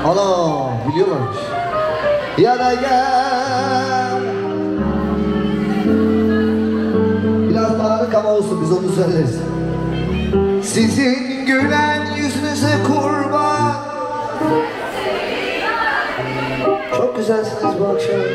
Hala biliyorlarmış. Ya da gel. Biraz bağırık ama olsun, biz onu söyleriz. Sizin gülen yüzünüze kurban. Çok güzelsiniz bu akşam.